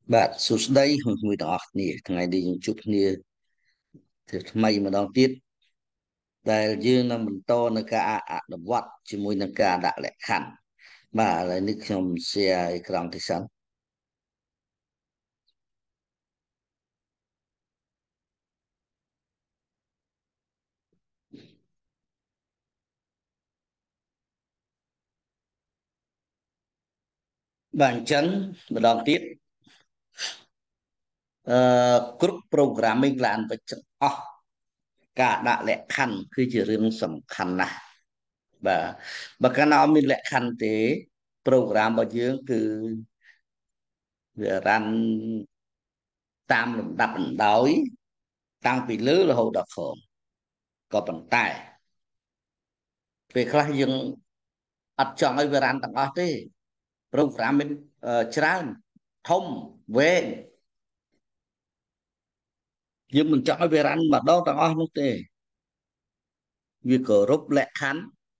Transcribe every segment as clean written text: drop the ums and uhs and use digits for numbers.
បាទសួស្តីមួយទាំងអស់គ្នាថ្ងៃនេះយើងជួបគ្នាជាថ្មីម្ដងទៀតដែលយើងនឹងបន្តនៅការអនុវត្តជាមួយនឹងការដាក់លក្ខខណ្ឌបាទឥឡូវនេះខ្ញុំ share អេក្រង់ទីសិនបាទអញ្ចឹងម្ដងទៀតអឺគ្រប់ programming language ទាំងអស់ការដាក់លក្ខខណ្ឌគឺជារឿងសំខាន់ណាស់បាទបើកាលណាអត់មានលក្ខខណ្ឌទេ program របស់យើងគឺវា run តាមលំដាប់លំដោយតាំងពីលើរហូតដល់ក្រោមក៏ប៉ុន្តែពេលខ្លះយើងអត់ចង់ឲ្យវារ៉ាន់ទាំងអស់ទេ program មានច្រើនធំវែងយើងមិនចង់ឲ្យវារ៉ាន់ម្ដងទាំងអស់នោះទេវាគោរពលក្ខខណ្ឌ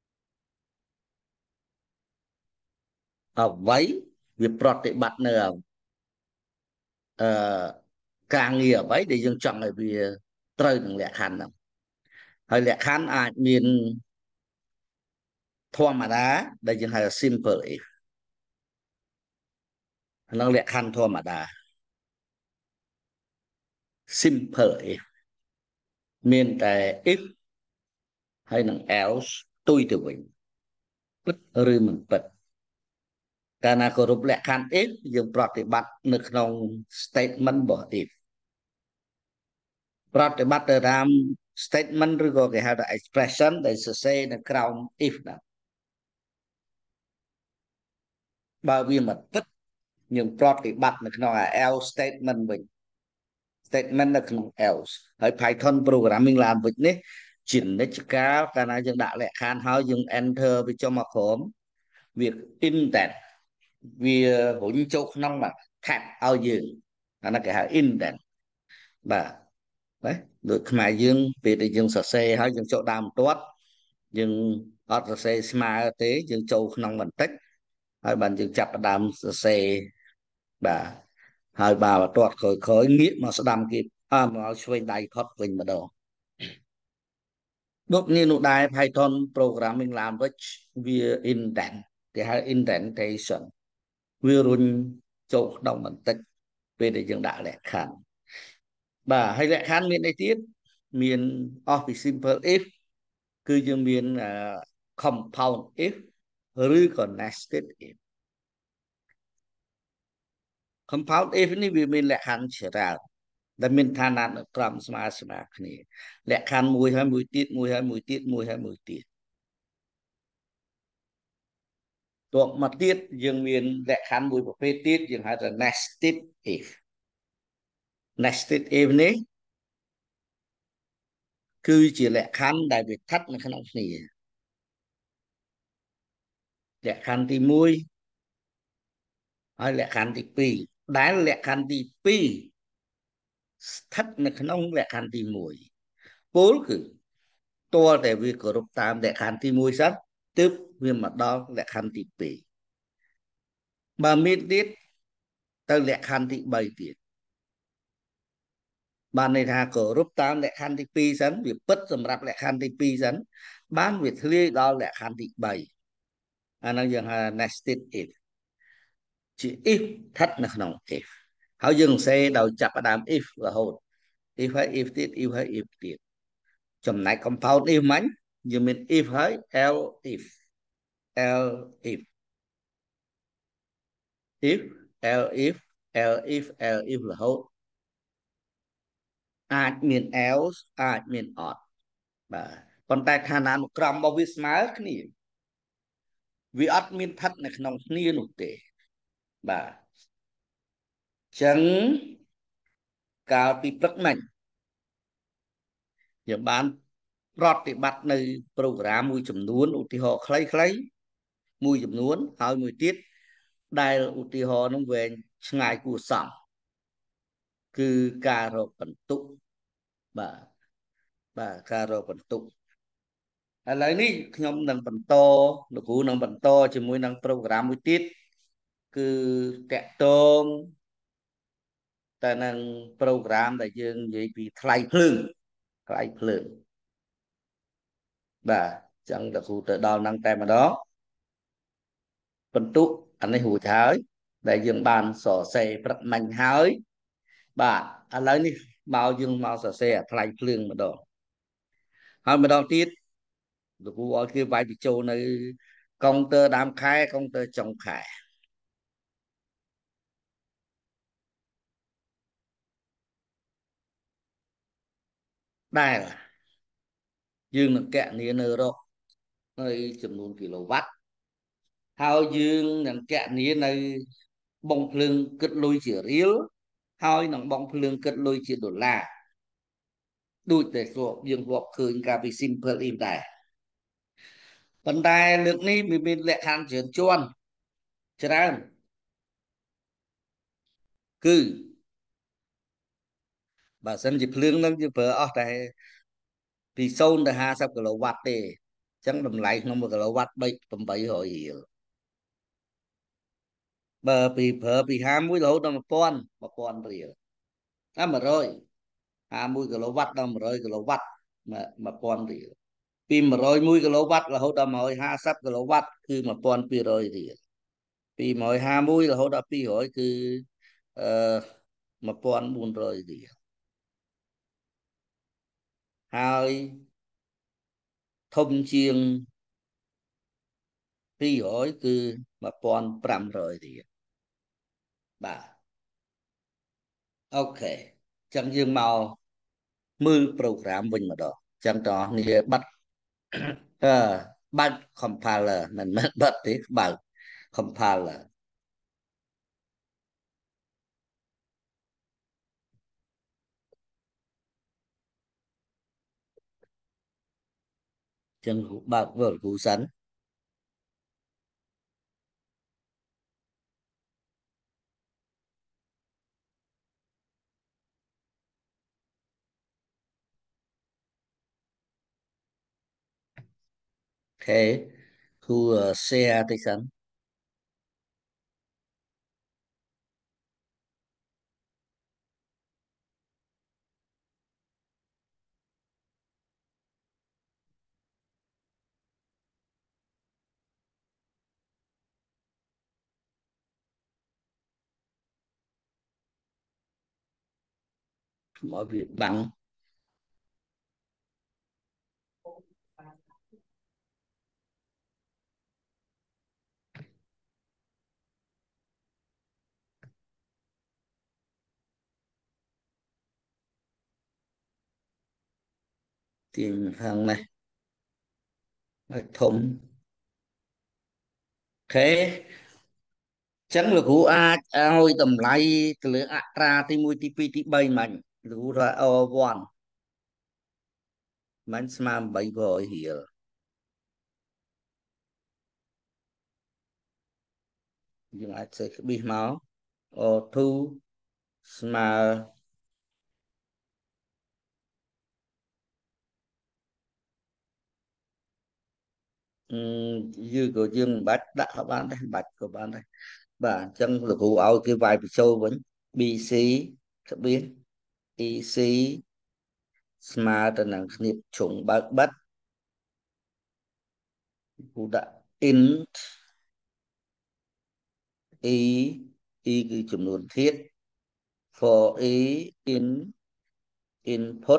អ្វីវាប្រតិបត្តិនៅអឺការងារអ្វីដែលយើងចង់ឲ្យវាត្រូវនឹងលក្ខខណ្ឌហ្នឹងហើយលក្ខខណ្ឌអាចមានធម្មតាដែលយើងហៅ simple if ហ្នឹងលក្ខខណ្ឌធម្មតា simple if មានតែ if ហើយនឹង else ផ្ទុយទៅវិញពិតឬមិនពិតកាលណាគោរពលក្ខខណ្ឌ if យើងប្រតិបត្តិនៅក្នុង statement របស់ if ប្រតិបត្តិទៅតាម statement ឬក៏គេហៅថា expression ដែលសរសេរនៅក្រោម if ណាបើវាមិនពិតយើងប្រតិបត្តិនៅក្នុង else statement វិញ statement នៅក្នុង else ហើយ Python programming language នេះជានិច្ចកាលកាលណាយើងដាក់លក្ខខណ្ឌហើយយើង enter វាចុះមកក្រោមវា indent វារុញចូលក្នុងបាទ tab ឲ្យយើងអានោះគេហៅ indent បាទណាដូចខ្មែរយើងពេលដែលយើងសរសេរហើយយើងចូលដើមបន្ទាត់យើងអត់សរសេរស្មើទេយើងចូលក្នុងបន្តិចហើយបានយើងចាប់ផ្ដើមសរសេរបាទហើយបាទបន្ទាត់ក្រោយងាកមកស្ដាំគេមកឲ្យឆ្វេងដៃផុតវិញម្ដងដូចនេះនោះដែរ Python programming language វា indent គេហៅ indentation វារុញចូលក្នុងបន្តិចពេលដែលយើងដាក់លក្ខខណ្ឌបាទហើយលក្ខខណ្ឌមានអីទៀតមានអស់ពី simple if គឺយើងមានcompound if ឬក៏ nested if compound if នេះវាមានលក្ខខណ្ឌច្រើនដែលមានឋានានុក្រមស្មើគ្នាលក្ខខណ្ឌមួយហើយមួយទៀតមួយហើយមួយទៀតមួយហើយមួយទៀតតបមកទៀតយើងមានលក្ខខណ្ឌមួយប្រភេទទៀតយើងហៅថា nested if nested if នេះគឺជាលក្ខខណ្ឌដែលវាស្ថិតនៅក្នុងគ្នាលក្ខខណ្ឌទី1ហើយលក្ខខណ្ឌទី2ដែលលក្ខខណ្ឌទី2ស្ថិតនៅក្នុងលក្ខខណ្ឌទី1ពោលគឺតើតែវាគោរពតាមលក្ខខណ្ឌទី1សិនទើបវាមកដល់លក្ខខណ្ឌទី2បើមានទៀតទៅលក្ខខណ្ឌទី3ទៀតបានន័យថាគោរពតាមលក្ខខណ្ឌទី2សិនវាពិតសម្រាប់លក្ខខណ្ឌទី2សិនបានវាធ្លាយដល់លក្ខខណ្ឌទី3អាហ្នឹងយើងហៅ nested if ជា if ស្ថិតនៅក្នុង if ហើយយើងសរសេរដោយចាប់ផ្ដើម if រហូត if ហើយ if ទៀត if ហើយ if ទៀតចំណែក compound if មិញយើងមាន if ហើយ else if else if else if else if else if រហូតអាចមាន else អាចមានអត់បាទប៉ុន្តែឋានានុក្រមរបស់វាស្មើគ្នាវាអត់មានស្ថិតនៅក្នុងគ្នានោះទេបាទចឹងកាលពីព្រឹកមិញយើងបានប្រតិបត្តិនៅ program មួយចំនួនឧទាហរណ៍ខ្លីៗមួយចំនួនហើយមួយទៀតដែលឧទាហរណ៍នោះវែងឆ្ងាយគួរសមគឺការរកបន្ទុកបាទបាទការរកបន្ទុកឥឡូវនេះខ្ញុំនឹងបន្តលោកគ្រូនឹងបន្តជាមួយនឹង program មួយទៀតគឺតកតងតែនឹង program ដែលយើងនិយាយពីថ្លៃភ្លើងថ្លៃភ្លើងបាទអញ្ចឹងតើគ្រូទៅដល់ហ្នឹងតែម្ដងបន្ទុកអានេះរួចហើយដែលយើងបានសរសេរព្រឹកមិញហើយបាទឥឡូវនេះមកយើងមកសរសេរអាថ្លៃភ្លើងម្ដងហើយម្ដងទៀតលោកគ្រូឲ្យគេវាយបញ្ចូលនៅកុងទ័រដើមខែកុងទ័រចុងខែដែលយើងនឹងកណនានៅរកនៅចំនួនគីឡូវ៉ាត់ហើយយើងនឹងកណនានៅបងភ្លើងគិតលុយជារៀលហើយនឹងបងភ្លើងគិតលុយជាដុល្លារដូចតែស្របយើងរាប់ឃើញកាលពី simple if ដែរប៉ុន្តែលើកនេះវាមានលក្ខខណ្ឌច្រើនជាន់ច្រើនគឺបើសិនជាភ្លើងនឹងយើងប្រើអស់តែពី0ទៅ50គីឡូវ៉ាត់ទេអញ្ចឹងតម្លៃក្នុង1គីឡូវ៉ាត់800រៀលបើពីប្រើពី51រហូតដល់1000រៀល100 51គីឡូវ៉ាត់ដល់100គីឡូវ៉ាត់1000រៀលពី101គីឡូវ៉ាត់រហូតដល់150គីឡូវ៉ាត់គឺ1200រៀលពី151រហូតដល់200គឺអឺ1400រៀលហើយធំជាង200គឺ1500រៀលបាទអូខេអញ្ចឹងយើងមកមើល program វិញម្ដងអញ្ចឹងតោះនេះបាត់អឺបើក compiler មិនមែនបាត់ទេបើក compiler អញ្ចឹងបើក Word គ្រូសិនអូខេគ្រូ share តិចសិនមកវាបាំងទាញខាងនេះឲ្យធំអូខេចឹងលោកគ្រូអាចឲ្យតម្លៃទៅលើអត្រាទី1ទី2ទី3មិញលោកគ្រូថា O1 មិញស្មើ800រៀលយើងអាចសេក្បិសមក O2 ស្មើអឺយើងមិនបាច់ដាក់ក៏បានដែរមិនបាច់ក៏បានដែរបាទអញ្ចឹងលោកគ្រូឲ្យគេវាយបញ្ចូលវិញ BC ក្បៀស EC ស្មើទៅនឹងគ្នាជ្រុងបើកបិទគ្រូដាក់ int e e គឺចំនួនធាតុ for e in input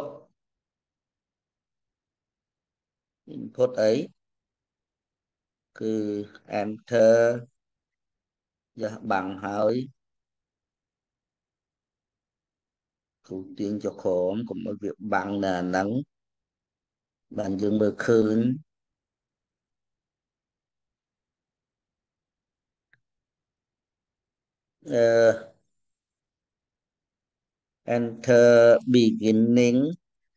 input អីគឺ enter យ៉ាស់បាំងហើយគ្រូទាញចុះក្រោមកុំឲ្យវាបាំងនៅអាហ្នឹងបានយើងមើលឃើញអឺ enter beginning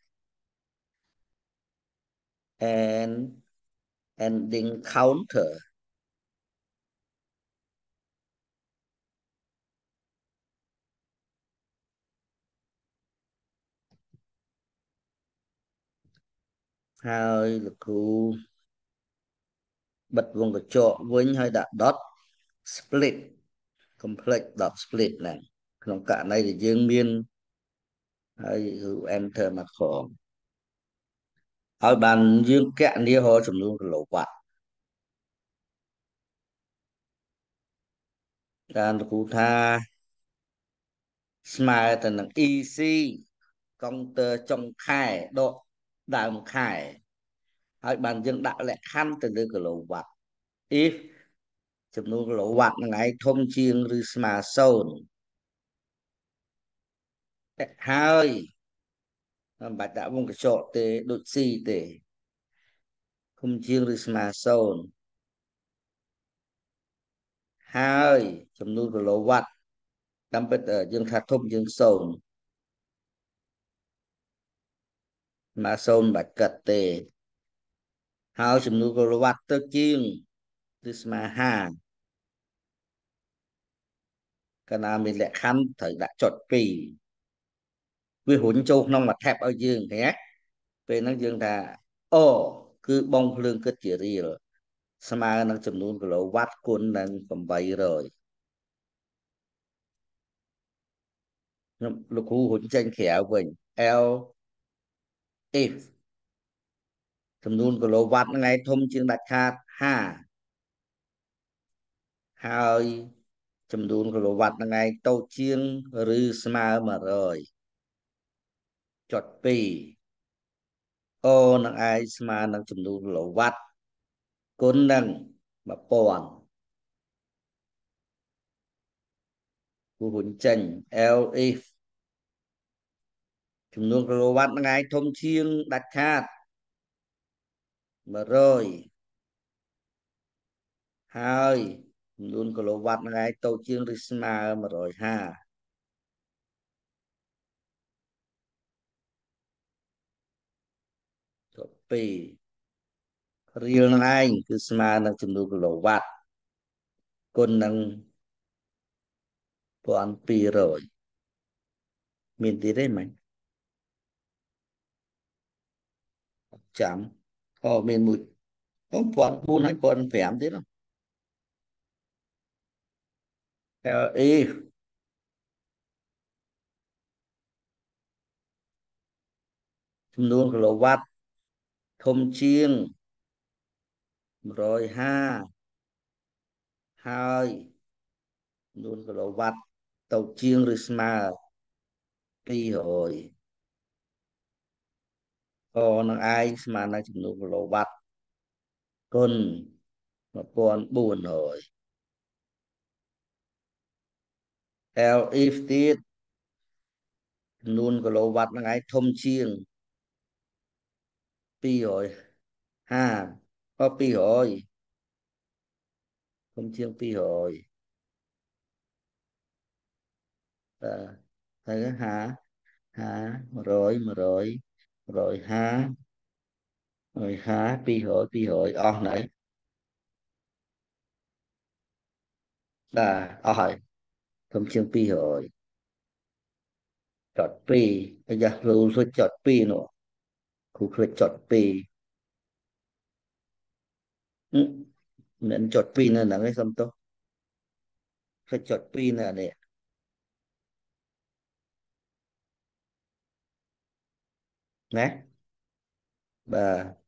and ending counter ហើយលោកគ្រូបិទវងកញ្ចក់វិញហើយដាក់ dot split complex dot split ហ្នឹងក្នុងករណីដែលយើងមានហើយគឺ enter មកផងហើយបានយើងកណនារកចំនួនគីឡូវ៉ាត់បានលោកគ្រូថាស្មើទៅនឹង EC កុងទ័រចុងខែដកដើមខែហើយបានយើងដាក់លក្ខខណ្ឌទៅលើគីឡូវ៉ាត់ if ចំនួនគីឡូវ៉ាត់ហ្នឹងឯងធំជាងឬស្មើ0ហើយមិនបាច់ដាក់វងកញ្ចក់ទេដូច C ទេធំជាងឬស្មើ0ហើយចំនួនគីឡូវ៉ាត់តាមពិតយើងថាធំជាង0ស្មើ0មិនបាច់កាត់ទេហើយចំនួនគីឡូវ៉ាត់ទៅជាងឬស្មើ50កាលណាមានលក្ខខណ្ឌត្រូវដាក់ចុច2វារុញចូលក្នុងមួយ tab ឲ្យយើងឃើញទេពេលហ្នឹងយើងថាអូគឺបងភ្លើងគិតជារៀលស្មើនឹងចំនួនគីឡូវ៉ាត់គុណនឹង800ខ្ញុំលោកគ្រូរុញចេញក្រៅវិញ L if ចំនួនគីឡូវ៉ាត់ហ្នឹងឯងធំជាងដាច់ខាត50ហើយចំនួនគីឡូវ៉ាត់ហ្នឹងឯងតូចជាងឬស្មើ100ចុច2អូនឹងឯងស្មើនឹងចំនួនគីឡូវ៉ាត់គុណនឹង1000គូរុញចេញ L if ចំនួនគីឡូវ៉ាត់ហ្នឹងឯងធំជាងដាច់ខាត100ហើយចំនួនគីឡូវ៉ាត់ហ្នឹងឯងតូចជាងឬស្មើ150ចុច2រៀលហ្នឹងឯងគឺស្មើនឹងចំនួនគីឡូវ៉ាត់គុណនឹង1200មានទៀតទេមិញចាំអូមានមួយ1400ហើយ1500ទៀត LE ចំនួនគីឡូវ៉ាត់ធំជាង150ហើយចំនួនគីឡូវ៉ាត់តូចជាងឬស្មើ200អូនឹងឯងស្មើនឹងចំនួនគីឡូវ៉ាត់គុណ1400 LE ទៀតចំនួនគីឡូវ៉ាត់នឹងឯងធំជាង250200ធំជាង200បាទហើយ150 200អស់ហើយបាទអស់ហើយធំជាង200ចុច2អាយ៉ាគ្រូជួយចុច2នោះគ្រូឃ្លិចចុច2មិនចុច2នៅហ្នឹងឯងសុំទោសឃ្លិចចុច2នៅនេះណាបាទ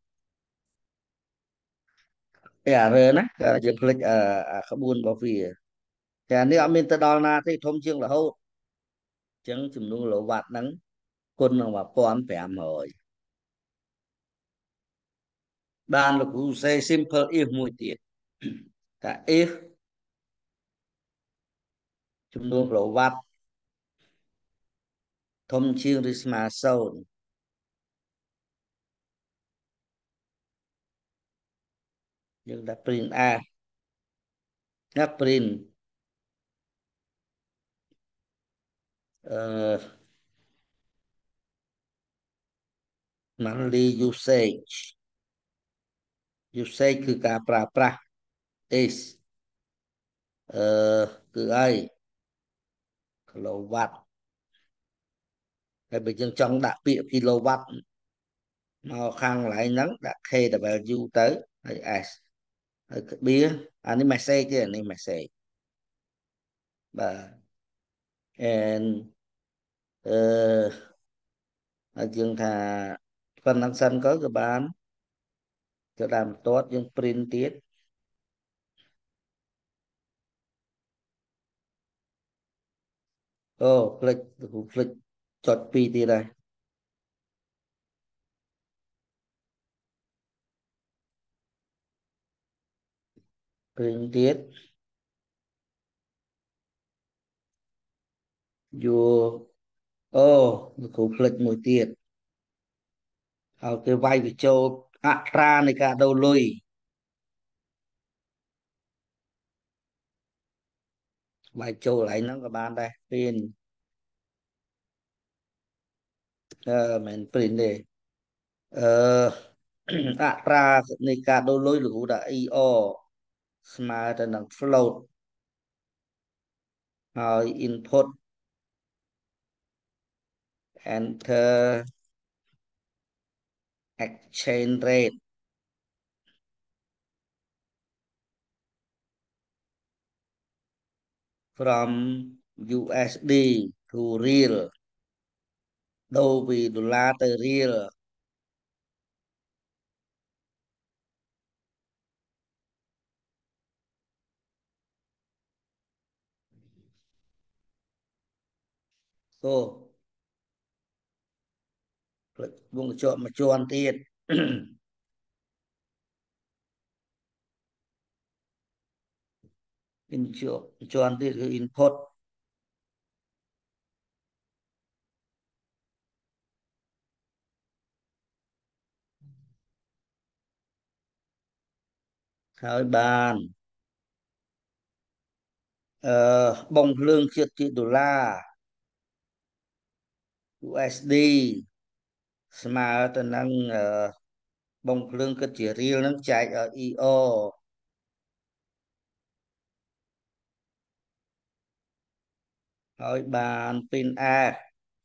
អារើណាយើងឃ្លិចក្បួនរបស់វាតែនេះអត់មានទៅដល់ណាទេធំជាងរហូតអញ្ចឹងចំនួនគីឡូវ៉ាត់ហ្នឹងគុណនឹង1500បានលោកគ្រូសេ simple if មួយទៀតថា if ចំនួនគីឡូវ៉ាត់ធំជាងឬស្មើ0យើងដាក់ print f ណា print អឺ monthly usage គឺការប្រើប្រាស់ is អឺគឺអីគីឡូវ៉ាត់ហើយបើយើងចង់ដាក់ពាក្យគីឡូវ៉ាត់មកខាងកន្លែងហ្នឹងដាក់ kW ទៅហើយ s ហើយក្បៀអានេះ message ទេអានេះ message បាទ and អឺយើងថាប៉ុណ្ណឹងសិនក៏បានទៅតាមបន្ទាត់យើង print ទៀតអូផ្លេចគ្រូផ្លេចចុចពីរទៀតហើយ print ទៀតយកអូគ្រូផ្លេចមួយទៀតហើយគេវាយបញ្ចូលអត្រានៃការដូរលុយវាយចូលកន្លែងហ្នឹងក៏បានដែរ print មិន print ទេអឺអត្រានៃការដូរលុយលោកគ្រូថា ER ស្មើទៅនឹង float ហើយ input enter exchange rate from USD to real ដូរពីដុល្លារទៅ real អូផ្លេចវងជាប់មួយជាន់ទៀតជាន់ទៀតគឺ input ហើយបានអឺបងភ្លើងជាតិជាដុល្លារ USD ស្មើទៅនឹងបងភ្លើងគិតជារៀលហ្នឹងចែកឲ្យ ER ហើយបាន printf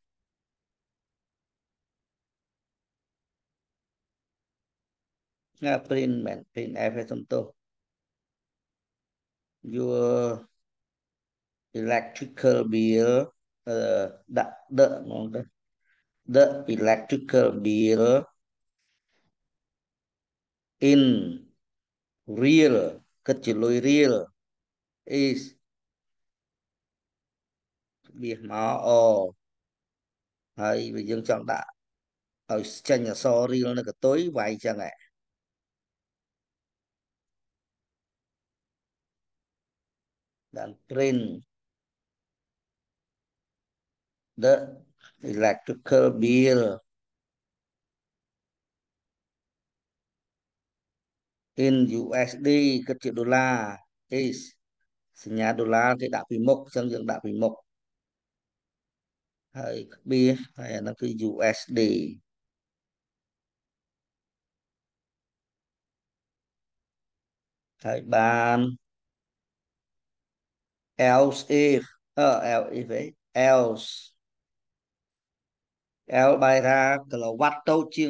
ណា print មែន printf ឯសំទោស your electrical bill ដាក់ ហ្មងទៅ the electrical bill in real គិតជាលុយរៀល is បៀសមកហើយបើយើងចង់ដាក់ឲ្យចេញអក្សររៀលនៅកតុយវាយចឹងហ៎ដាក់ print the electrical bill in USD គិតជាដុល្លារ is សញ្ញាដុល្លារគេដាក់ពីមុខអញ្ចឹងយើងដាក់ពីមុខហើយក្បៀសហើយអានោះគឺ USD ហើយបាន else if else if ឯង else L បែរថាគីឡូវ៉ាត់តូចជាង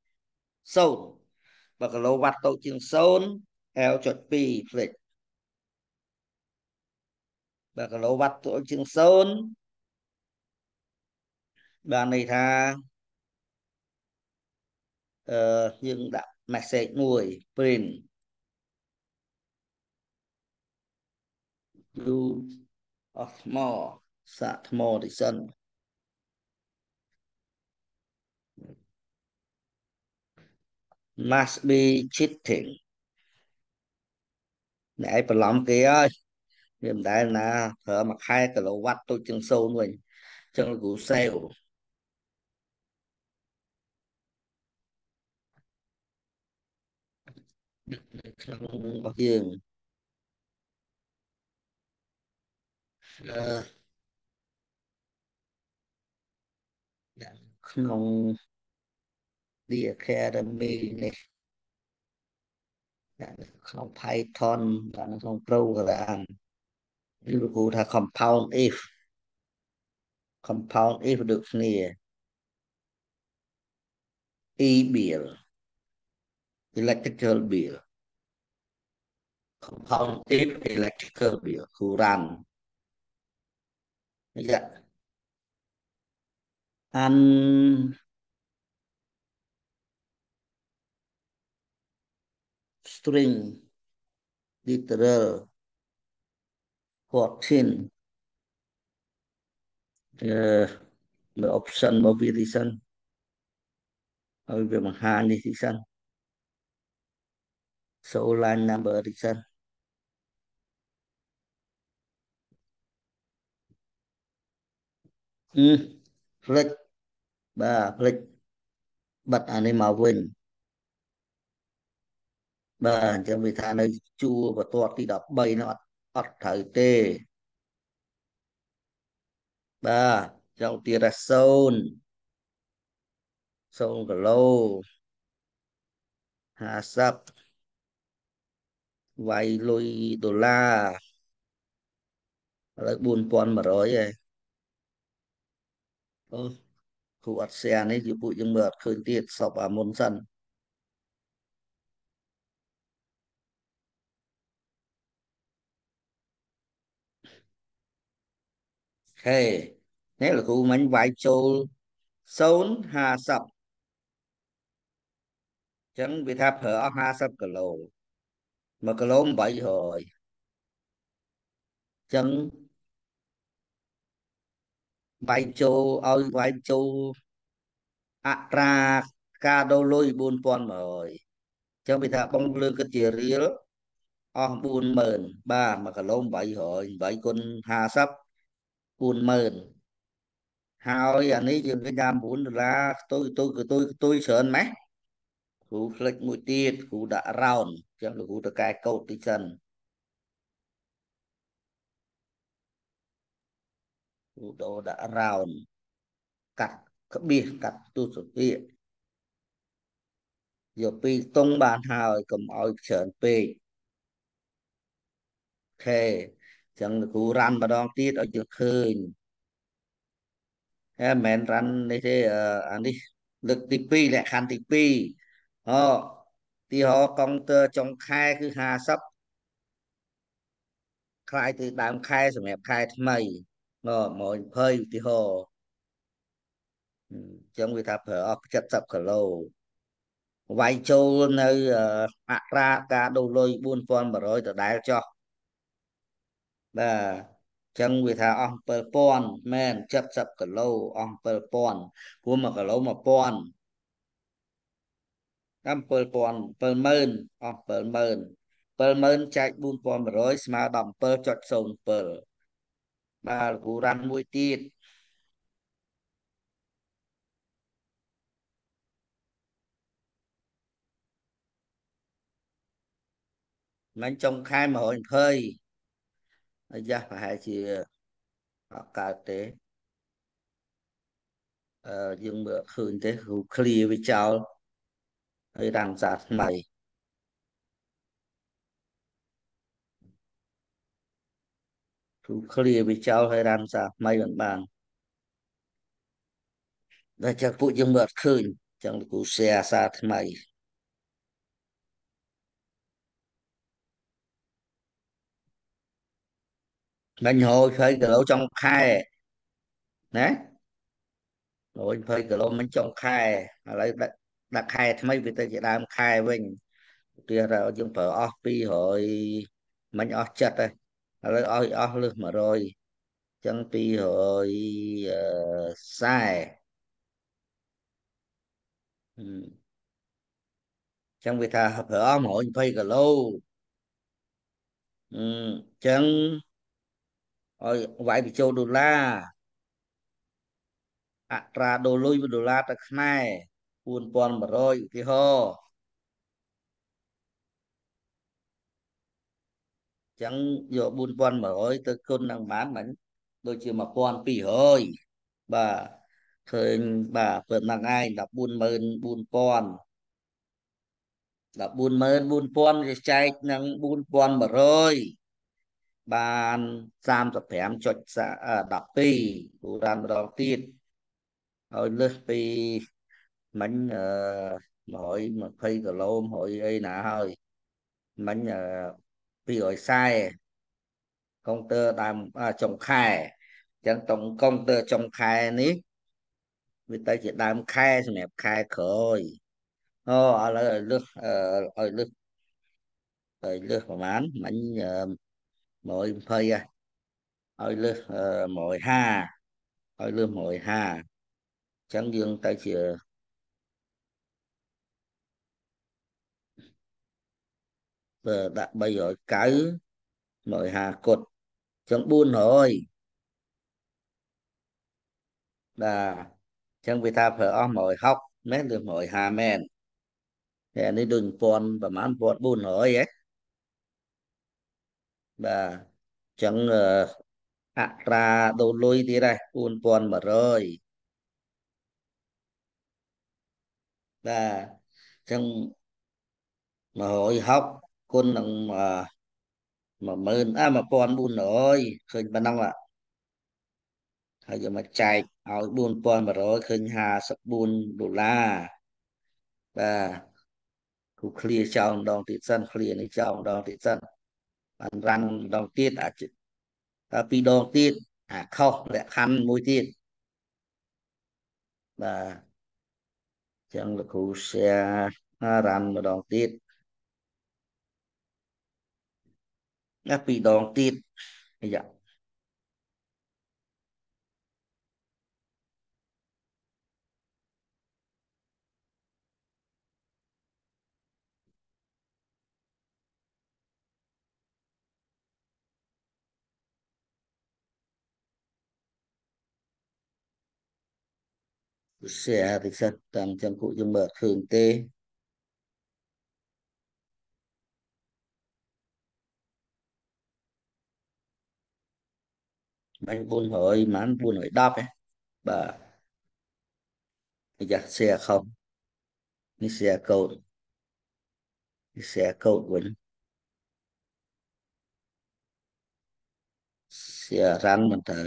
0បើគីឡូវ៉ាត់តូចជាង0 L.2 ផ្លេចបើគីឡូវ៉ាត់តូចជាង0បានន័យថាយើងដាក់ message មួយ print use of more សាកថ្មតិចសិន must be cheating អ្នកឯងបន្លំគេហើយវាមិនដែលណាប្រើមួយខែគីឡូវ៉ាត់តូចជាង0វិញអញ្ចឹងលោកគ្រូ sale នៅក្នុងរបស់យើងអឺក្នុង The Academy នេះក្នុង Python ក្នុង program ឬលោកគ្រូថា compound if ដូចគ្នា e bill electrical bill compound if electrical bill គ្រូ run Dạ. Ăn string literal 14 option mobilization ở về bằng hai đi thì sân số line number thì sân ừ. Flex ba flex bật anh ấy màu vinh ba cho vì thà nơi chua và toát đi đọc bay nó ọt thử tê ba trong tia ra sơn sơn cả lô hạ sắp vay lôi đô la lấy buôn pon mà rồi ấy ừ. Khu ọt xe này chỉ bụi dân mượt khơi tiết sọc à môn sân hey thế là khu mánh vay châu sốn hạ sắp chẳng bị tháp hở hạ sắp cả lô mà cả lô bảy rồi chẳng vay châu ơi vay châu ạ ra ca đô lôi buôn pon mà rồi chẳng bị tháp bông lư cái chìa riêng buôn mờn ba mà cả lô bảy rồi bảy con hạ sắp buôn mờn hai anh ấy dừng cái nham bốn là tôi sợ mấy cú click mũi tiết cú đã round chẳng là cú đã cài câu tí chân cú đồ đã round cắt cái bia cắt tu sụp bia giờ pi tung bàn hào cầm oi sờn pi khe chẳng là cú răn mà đong tiết ở chưa khơi em mẹn răn đây thế anh đi lực tí pi lại khăn tí pi họ thì họ công tơ trong khai cứ hà sắp khai từ đám khai rồi mẹ khai thay mày mọi phơi thì họ ừ, trong người ta phải chất sập cả lâu vay châu nơi hạ ra cả đầu lôi buôn pon mà rồi từ đáy cho là trong người ta ông per pon men chất sập cả lâu ông per pon của mà cả lâu mà pon năm per pon per mơn ông per mơn chạy buôn pon mà rồi mà đầm per chọt sông per ba cú răn mũi tiết mình trong khai mà hồi phơi dạ phải hai chị họ cả tế dương bữa khơi tế hữu clear với cháu hơi đang giặt mày hữu clear với cháu hơi đang giặt mày bằng bàn và chắc phụ dương bữa khơi chẳng là cụ xe xa thế mày mình hồi phơi cái lỗ trong khai nè rồi phơi cái lỗ mình trong khai lấy đặt khai thế mấy vì ta chỉ làm khai mình tia ra dương phở off pi hồi mình off chất đây lấy off lưng mà rồi chẳng pi hồi sai ừ. Chẳng vì ta hợp ở mỗi phây cả lâu ừ. Chẳng ôi vậy bị châu đô la ra đô lui với đô la ta khai buôn pon mà rồi thì ho chẳng giờ buôn pon mà rồi tôi con đang bán mình đôi chưa mà pon pì hơi bà thời bà phần năng ai đọc buôn mơn buôn pon đọc buôn mơn buôn pon thì chạy năng buôn pon mà rồi ban giam tập phèm chột xã đọc pi đủ đàn đầu tiên rồi lướt pi mình hỏi mà phi cái lô hỏi ấy nè hơi mình pi gọi sai công tơ đàm trồng khai ចឹងតុងកុងទ័រចុងខែនេះវាទៅជាដើមខែសម្រាប់ខែក្រោយអូឥឡូវឲ្យលើសប្រហែលមិញ120ហ៎ឲ្យលើស150ឲ្យលើស150ចឹងយើងទៅជាដាក់390 150គត់ចឹង400បាទចឹងវាថាប្រើអស់160មែនឬ150មែនតែអានេះដូច1000ប្រហែល1400ហ៎បាទចឹងអត្រាដូរលុយទៀតដែរ4100បាទចឹង160គុណនឹង100001400ឃើញប៉ុណ្ណឹងបាទហើយយកមកចែកឲ្យ4100ឃើញ54 ដុល្លារបាទគូឃ្លៀចោលម្ដងទៀតសិនឃ្លៀនេះចោលម្ដងទៀតសិនបានរ៉ាន់ម្ដងទៀតអាចដល់ពីរដងទៀតខុសលក្ខខណ្ឌមួយទៀតបាទចឹងលោកគ្រូ share រ៉ាន់ម្ដងទៀតពីរដងទៀតយ៉ា share តិចសិនតាមចឹងពួកយើងមើលឃើញទេបាញ់400ហ្មង410ហ៎បាទយ៉ា share ខុសនេះ share code នេះ share code វិញ share រ៉ាន់មិនត្រូវ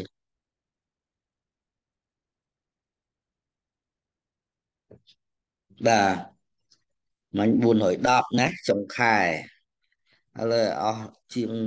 បាទមិញ410ណាចុងខែឥឡូវអស់ជាង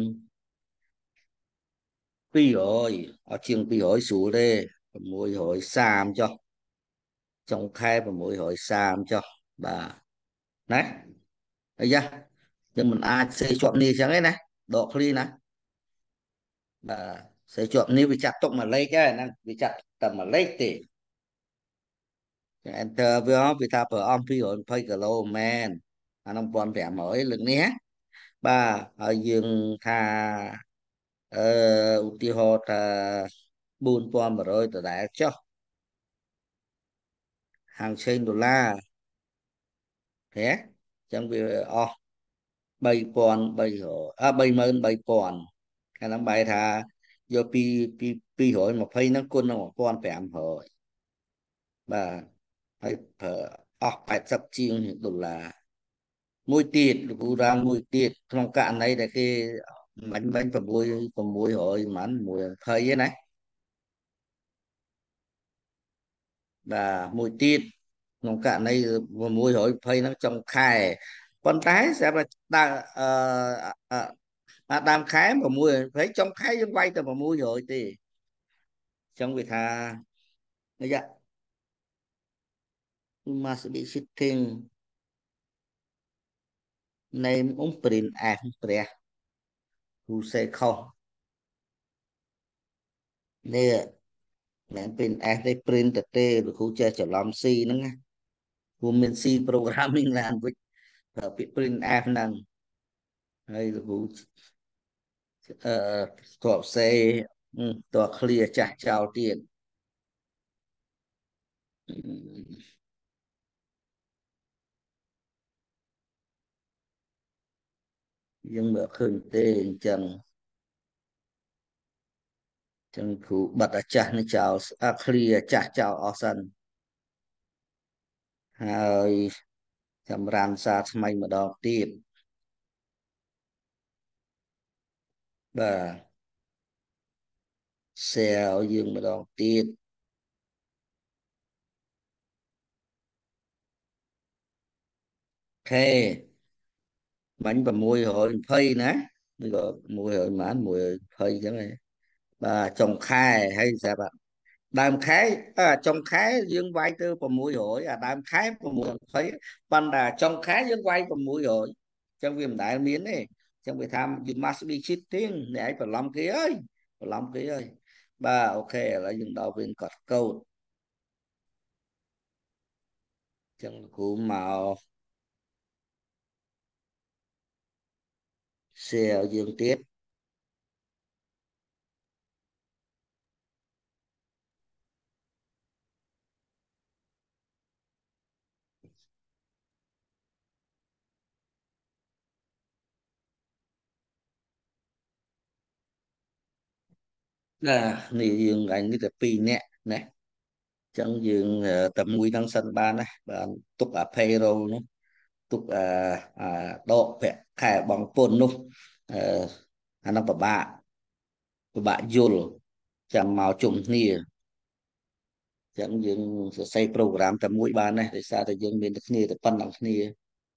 200អស់ជាង200ស្រួលទេ630ចុះចុងខែ630ចុះបាទណាអាយ៉ាយើងមិនអាចសេជាប់នេះអញ្ចឹងទេណាដកឃ្លីណាបាទសេជាប់នេះវាចាត់ទុកមួយលេខហើយហ្នឹងវាចាត់តែមួយលេខទេចឹង enter វាថាប្រអស់220គីឡូមែនអានោះ1500លើកនេះណាបាទហើយយើងថាអឺឧទាហរណ៍ថា4100ដដែលចុះហាងឆេងដុល្លារហ៎ចឹងវាអស់330033000អាហ្នឹងបែរថាយកពី220ហ្នឹងគុណនឹង1500បាទហើយប្រើអស់80ជាងដុល្លារមួយទៀតលោកគ្រូរ៉ាមួយទៀតក្នុងករណីដែលគេបាញ់600ប្រហែល120ឯណាបាទមួយទៀតក្នុងករណី620ហ្នឹងចុងខែប៉ុន្តែស្រាប់តែដើមអឺដើមខែ620ចុងខែយើងវាយតែ600ទេអញ្ចឹងវាថារយៈ must be sitting name print អះព្រះគ្រូសេខុសនេះមិនមែន print អះទេ print ទៅទេលោកគ្រូចេះច្រឡំ C ហ្នឹងណាព្រោះមាន C programming language ប្រើពាក្យ print អះហ្នឹងហើយលោកគ្រូអឺតបសេតប clear ចាស់ចោលទៀតយើងមើលឃើញទេអញ្ចឹងចឹងគ្រូបិទអាចាស់នេះចោលclear ចាស់ចោលអស់សិនហើយចម្រើនសារថ្មីម្ដងទៀតបាទ share ឲ្យយើងម្ដងទៀតខេបាញ់620ណាឬក៏100ម៉ាន120អញ្ចឹងឯង và trồng khai hay sao bạn đàm khái trong khái dương vay tư và mũi hội đàm khái và mũi thấy ban đà trong khái dương vay và mũi hội trong viêm đại miến này trong việc tham you must be cheating này phải làm cái ơi phải làm cái ơi ba ok là dừng đầu viên cọt câu trong cú màu xe dương tiết này dương anh cái pi nè nè trong dương tầm nguy năng sân ban này và tục payroll tục độ vẽ khai bằng phôn nút anh đang bà bạn yul chẳng màu trùng nia chẳng dừng xây program tầm mũi ban này để sao thì dừng bên nia thì phân năng nia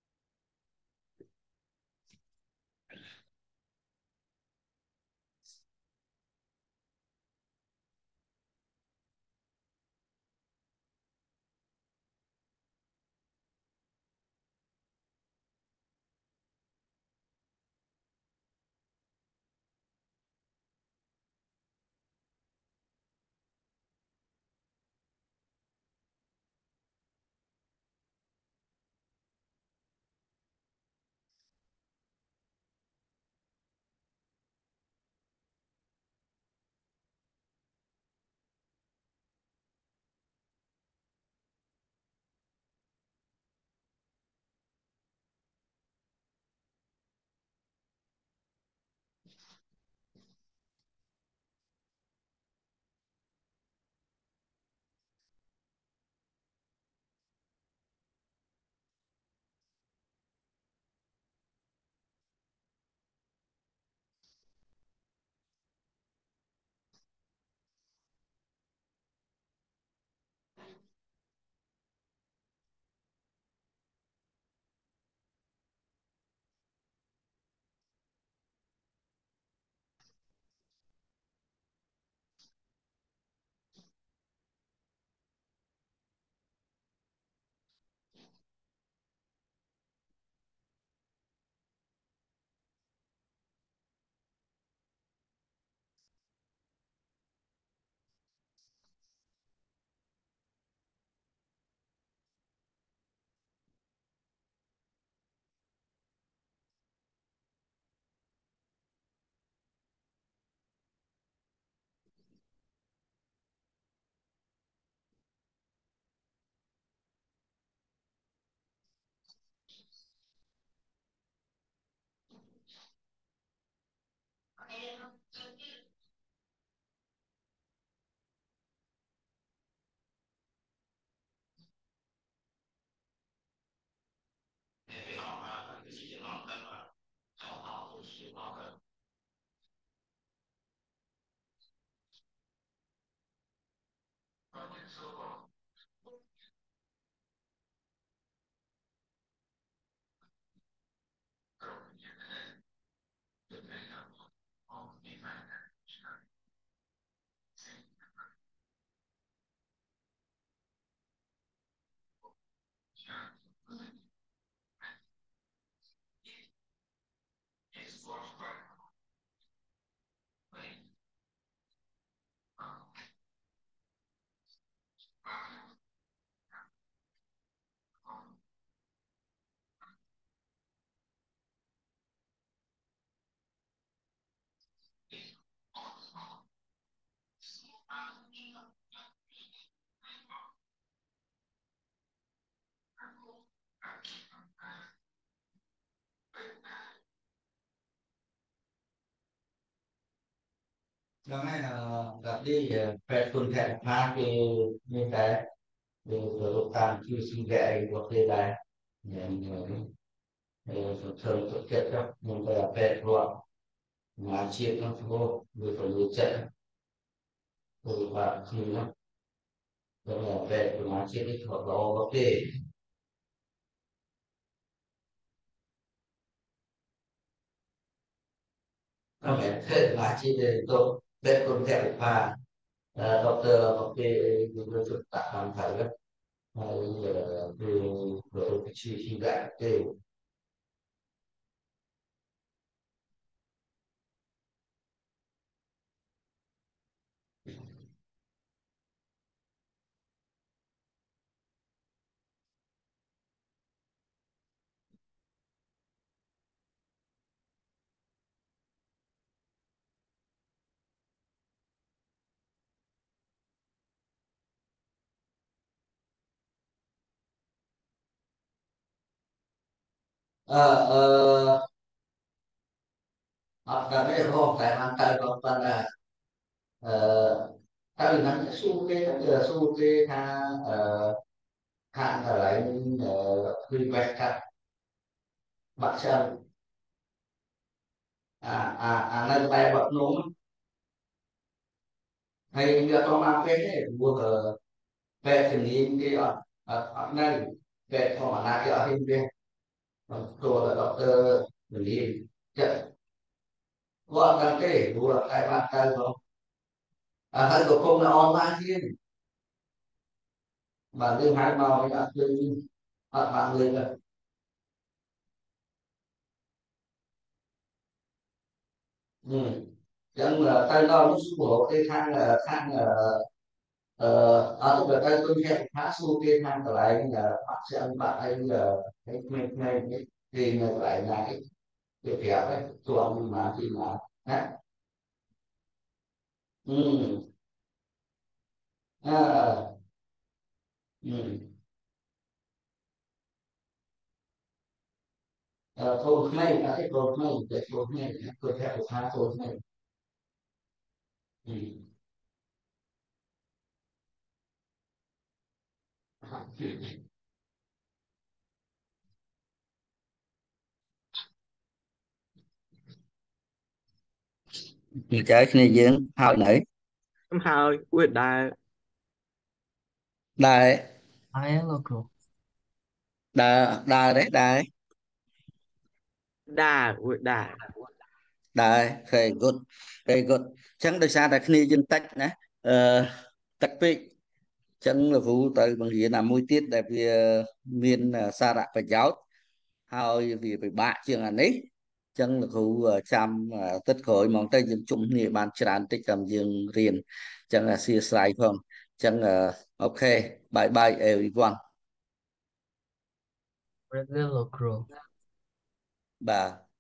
đó này là gặp đi về tuần thẻ mà thì như thế thì lúc tàn chưa xin ghệ của thế này thường thực hiện đó nhưng mà về luôn mà chuyện nó vô người phải người chạy rồi và khi nó là về mà chuyện đi thuộc đó ok nó phải thế mà chuyện để tốt Bếp con theo một pha doctor học về những cái tạ làm phải đó hay là về cái chi dạng đều học là cái không phải mang tay còn toàn là ta đừng nắm su cái tha hạn ở lại request cắt bắt chân này bài bật nôm hay giờ con mang cái này mua về thì nhìn cái ở này về phòng mà lại ở hình về tôi là doctor mình đi chết gọn cái mua là cái mang tay không hay của không là online chứ mà lương hai màu hay là lương bạn lương là ừ. Chẳng là tay đo nó số bộ cái thang là tức là tay tôi theo khá số cái thang còn lại là bạn sẽ ăn bạn hay là cái thì ngược lại là cái việc đẹp ấy chuộng mà thì mà ha ừ. Ừ. Thôi may là cái thôi may để thôi may tôi theo khá thôi may ừ. Cái này dưỡng hỏi nãy Em hai quyết đại đài ai là cô đài đấy đài đà quyết đại đài very good chẳng đời xa tại khi dân tách nè tách pi chẳng là vụ tới bằng gì là môi tiết để vì miền xa rạ và giáoហើយវាពិបាកជាងអានេះចឹងលោកគ្រូចាំទឹកក្រោយមកទៅយើងជុំគ្នាបានច្រើនតិចតាមយើងរៀនចឹងអធិស្ឋានផងចឹងអូខេ bye bye everyone เรื่องโลโก้បាទ